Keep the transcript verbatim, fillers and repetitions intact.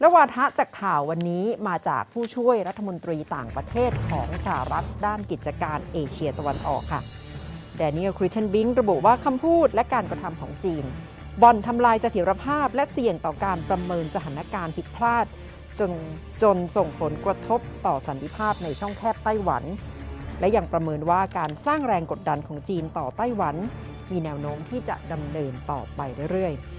ระวาทะจากข่าววันนี้มาจากผู้ช่วยรัฐมนตรีต่างประเทศของสหรัฐด้านกิจการเอเชียตะวันออกค่ะแดเนียล คริสเทนบิงระบุว่าคำพูดและการกระทำของจีนบ่อนทำลายเสถียรภาพและเสี่ยงต่อการประเมินสถานการณ์ผิดพลาดจนจนส่งผลกระทบต่อสันติภาพในช่องแคบไต้หวันและยังประเมินว่าการสร้างแรงกดดันของจีนต่อไต้หวันมีแนวโน้มที่จะดำเนินต่อไปเรื่อยๆ